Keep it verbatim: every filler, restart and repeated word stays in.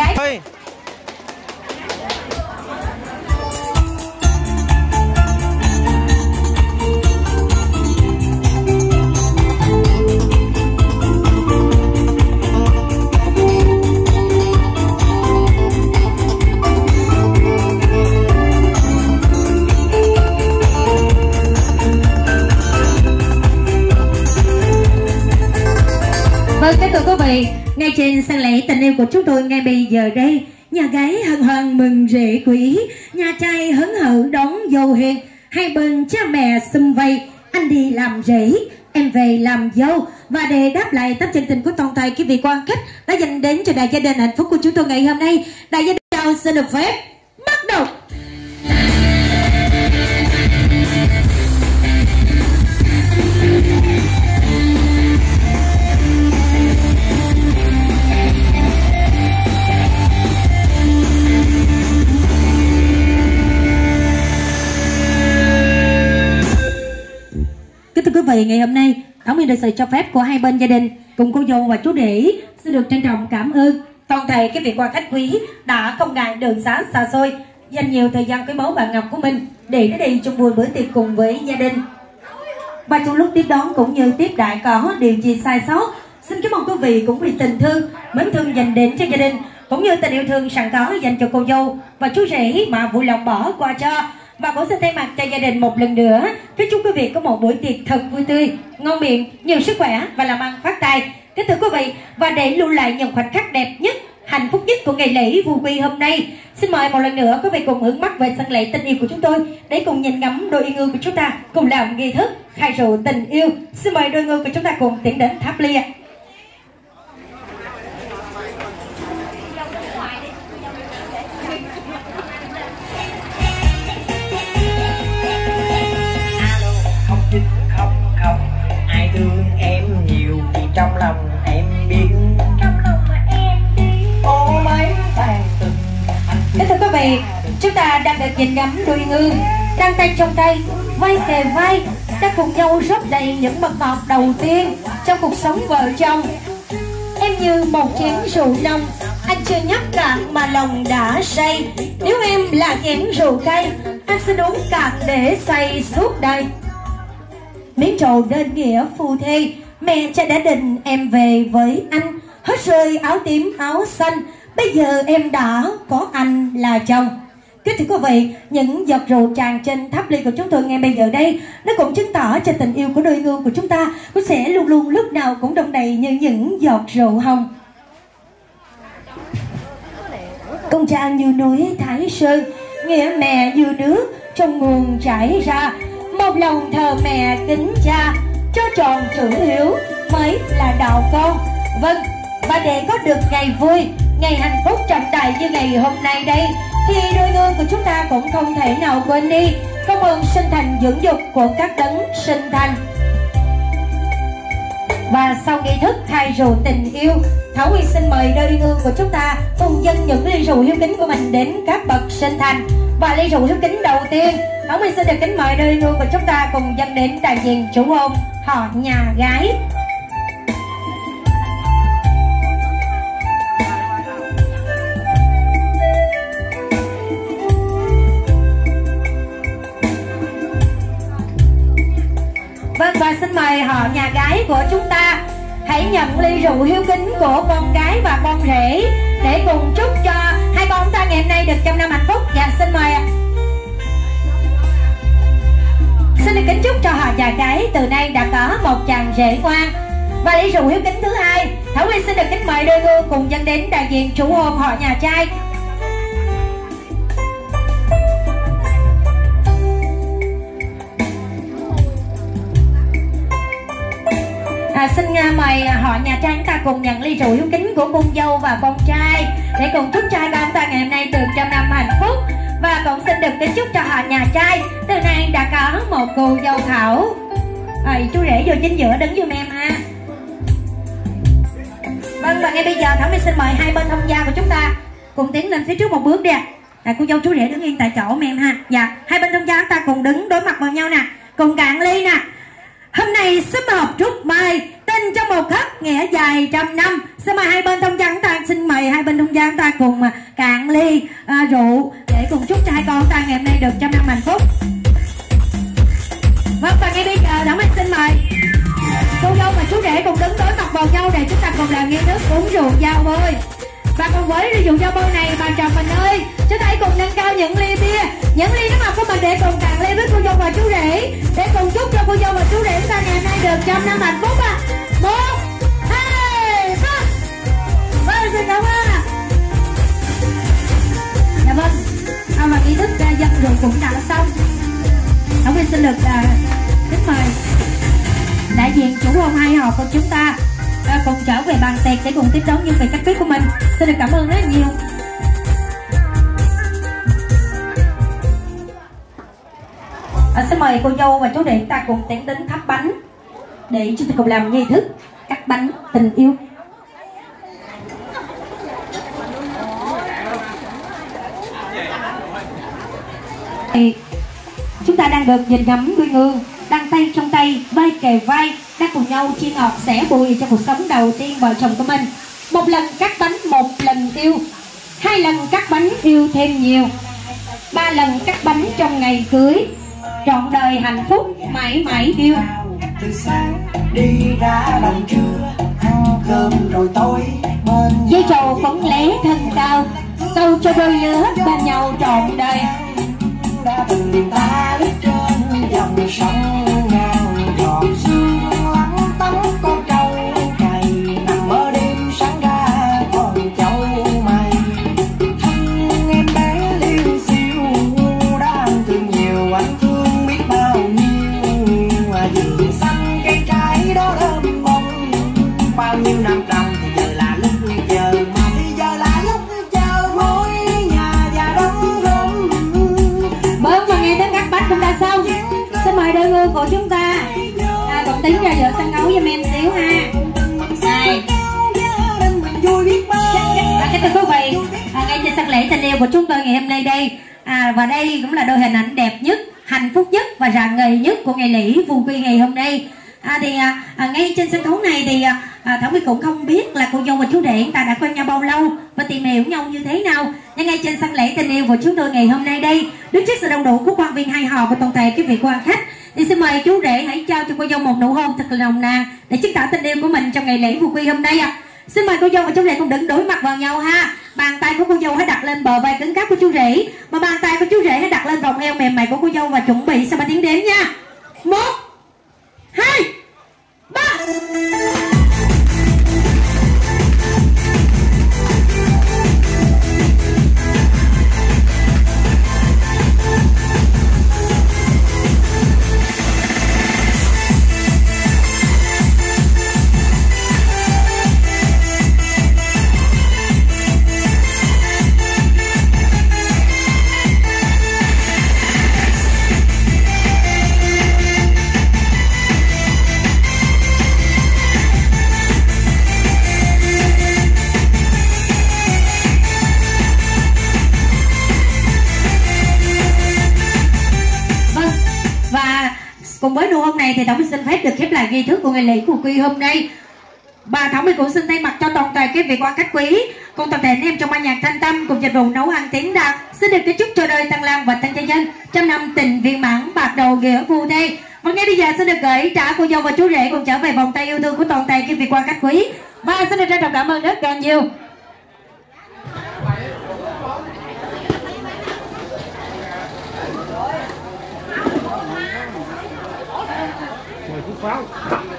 gái. Ôi. Vâng, các quý vị, ngay trên sân lễ tình yêu của chúng tôi ngay bây giờ đây, nhà gái hân hoan mừng rể quý, nhà trai hớn hở đón dâu hiền, hai bên cha mẹ sum vầy, anh đi làm rể, em về làm dâu. Và để đáp lại tấm chân tình của toàn thể quý vị quan khách đã dành đến cho đại gia đình hạnh phúc của chúng tôi ngày hôm nay, đại gia đình chào xin được phép bắt đầu. Kính thưa quý vị, ngày hôm nay Thảo Nguyên được sự cho phép của hai bên gia đình cùng cô dâu và chú rể xin được trân trọng cảm ơn toàn thể các vị quan khách quý đã không ngại đường xá xa xôi dành nhiều thời gian quý báu và ngọc của mình để đến đây chung vui bữa tiệc cùng với gia đình. Và trong lúc tiếp đón cũng như tiếp đại có điều gì sai sót, xin kính mong quý vị cũng vì tình thương mến thương dành đến cho gia đình cũng như tình yêu thương sẵn có dành cho cô dâu và chú rể mà vui lòng bỏ qua cho. Và cũng xin thay mặt cho gia đình một lần nữa chúc chúc quý vị có một buổi tiệc thật vui tươi, ngon miệng, nhiều sức khỏe và làm ăn phát tài. Kính thưa quý vị, và để lưu lại những khoảnh khắc đẹp nhất, hạnh phúc nhất của ngày lễ vui quy hôm nay, xin mời một lần nữa quý vị cùng hướng mắt về sân lễ tình yêu của chúng tôi để cùng nhìn ngắm đôi yêu của chúng ta cùng làm nghi thức khai rượu tình yêu. Xin mời đôi người của chúng ta cùng tiến đến tháp ly ạ. Ai thương em nhiều vì trong lòng em biết, trong lòng mà em biết ô mấy tàn tình. Kính thưa quý vị, chúng ta đang được nhìn ngắm đôi ngư đang tay trong tay, vai kề vai, đã cùng nhau rót đầy những mật ngọt đầu tiên trong cuộc sống vợ chồng. Em như một chén rượu nồng, anh chưa nhấp cạn mà lòng đã say. Nếu em là chén rượu cay, anh xin uống cạn để say suốt đời. Miếng trầu đơn nghĩa phù thê, mẹ cha đã định em về với anh. Hết rơi áo tím áo xanh, bây giờ em đã có anh là chồng. Kính thưa quý vị, những giọt rượu tràn trên tháp ly của chúng tôi ngay bây giờ đây, nó cũng chứng tỏ cho tình yêu của đôi ngư của chúng ta cũng sẽ luôn luôn lúc nào cũng đong đầy như những giọt rượu hồng. Công cha như núi Thái Sơn, nghĩa mẹ như nước trong nguồn chảy ra. Một lòng thờ mẹ kính cha, cho tròn chữ hiếu mới là đạo con. Vâng, và để có được ngày vui, ngày hạnh phúc trọng đại như ngày hôm nay đây, thì đôi ngư của chúng ta cũng không thể nào quên đi công ơn sinh thành dưỡng dục của các đấng sinh thành. Và sau nghi thức khai rượu tình yêu, Thảo Nguyên xin mời đôi ngư của chúng ta cùng dâng những ly rượu hiếu kính của mình đến các bậc sinh thành. Và ly rượu hiếu kính đầu tiên, Thảo Nguyên xin được kính mời đôi ngư của chúng ta cùng dâng đến đại diện chủ hôn họ nhà gái. Vâng, và xin mời họ nhà gái của chúng ta hãy nhận ly rượu hiếu kính của con gái và con rể để cùng chúc cho hai con ta ngày hôm nay được trăm năm hạnh phúc. Dạ, xin mời ạ. Xin được kính chúc cho họ nhà gái từ nay đã có một chàng rể ngoan. Và ly rượu hiếu kính thứ hai, Thảo Nguyên xin được kính mời đôi ngư cùng dâng đến đại diện chủ hôn họ nhà trai. À, xin uh, mời họ nhà trai chúng ta cùng nhận ly rượu hiếu kính của con dâu và con trai để cùng chúc trai ba chúng ta ngày hôm nay được trăm năm hạnh phúc. Và cũng xin được kính chúc cho họ nhà trai từ nay đã có một cô dâu Thảo. À, chú rể vô chính giữa đứng giùm em ha. Vâng, và ngay bây giờ Thảo Nguyên xin mời hai bên thông gia của chúng ta cùng tiến lên phía trước một bước đi ạ. À, cô dâu chú rể đứng yên tại chỗ em ha. Dạ, hai bên thông gia chúng ta cùng đứng đối mặt vào nhau nè, cùng cạn ly nè. Hôm nay sum họp trúc mai, tình trong một khắc nghĩa dài trăm năm. Xin mời hai bên thông gia ta, xin mời hai bên thông gia ta cùng cạn ly à, rượu để cùng chúc cho hai con ta ngày hôm nay được trăm năm hạnh phúc. Vâng, và ngay bây giờ Thảo Minh xin mời cô dâu và chú rể cùng đứng đối mặt vào nhau để chúng ta cùng làm nghi thức uống rượu giao bôi. Và cùng với rượu giao bôi này, bà chồng mình ơi, chúng ta hãy cùng nâng cao những ly bia, những ly nước ngọt của mình để cùng cạn ly với cô dâu và chú rể, để cùng chúc cho cô dâu và chú rể chúng ta ngày hôm nay được trăm năm hạnh phúc ạ. À. Một, hai, ba. Vâng, xin cảm ơn ạ. Dạ vâng, à, và nghi thức uh, dân rượu cũng đã xong. Thảo Nguyên xin được uh, kính mời đại diện chủ hôn hai họ của chúng ta à, cùng trở về bàn tiệc để cùng tiếp đón những vị khách quý của mình. Xin được cảm ơn rất nhiều. À, xin mời cô dâu và chú rể chúng ta cùng tiến đến thắp bánh để chúng ta cùng làm nghi thức cắt bánh tình yêu. Thì chúng ta đang được nhìn ngắm đôi ngương đang tay trong tay, vai kề vai, đang cùng nhau chia ngọt sẻ bùi cho cuộc sống đầu tiên vợ chồng của mình. Một lần cắt bánh, một lần yêu. Hai lần cắt bánh yêu thêm nhiều. Ba lần cắt bánh trong ngày cưới. Trọn đời hạnh phúc, mãi mãi yêu. Từ sáng đi ra đồng trưa, ăn cơm rồi tối bên dây trầu phấn lé thân cao, câu cho đôi lứa bên nhau trọn đời. đã từng ta lướt trên dòng sông ngàn giọt sương lắng tắm con trâu cày, nằm mơ đêm sáng ra con châu mày. Thân em bé liêu xiêu đang thương nhiều, anh thương biết bao nhiêu. Vườn xanh cây trái đó đơm bông, bao nhiêu năm trồng thì giờ là lúc chờ mà thì giờ là lúc chờ mối nhà và đóng rơm. Vâng, và nghe đến cắt bánh cũng đã xong. Xin mời đôi ngư của chúng ta à, còn tính ra giữa sân khấu giùm em xíu ha. Này và cái thưa quý vị, à, ngay trên sân lễ tình yêu của chúng tôi ngày hôm nay đây à, và đây cũng là đôi hình ảnh đẹp nhất, hạnh phúc nhất và rạng ngời nhất của ngày lễ Vu Quy ngày hôm nay. À, thì à, à, ngay trên sân khấu này thì à, à, Thảo My cũng không biết là cô dâu và chú rể ta đã quen nhau bao lâu và tìm hiểu nhau như thế nào. Nhưng ngay trên sân lễ tình yêu của chúng tôi ngày hôm nay đây, đứng trước sự đông đủ của quan viên hai họ và toàn thể quý vị quan khách, thì xin mời chú rể hãy trao cho cô dâu một nụ hôn thật là nồng nàn để chứng tỏ tình yêu của mình trong ngày lễ Vu Quy hôm nay ạ. À. Xin mời cô dâu và chú rể cùng đứng đối mặt vào nhau ha. Bàn tay của cô dâu hãy đặt lên bờ vai cứng cáp của chú rể, mà bàn tay của chú rể hãy đặt lên vòng eo mềm mại của cô dâu và chuẩn bị sau ba tiếng đếm nha. Một, hai, ba. Cùng với nụ hôn này thì Thảo My xin phép được khép lại nghi thức của ngày lễ Vu Quy hôm nay. Bà Thảo My cũng xin thay mặt cho toàn thể quý vị quan khách quý cùng toàn thể anh em trong ban nhạc Thanh Tâm cùng dịch vụ nấu ăn tiếng đạt xin được kính chúc cho đời Tăng Lan và Tăng Gia Dân trăm năm tình viên mãn bạc đầu nghĩa phu thê. Và ngay bây giờ xin được gửi trả cô dâu và chú rể cùng trở về vòng tay yêu thương của toàn thể quý vị quan khách quý và xin được trân trọng cảm ơn rất là nhiều. Pháo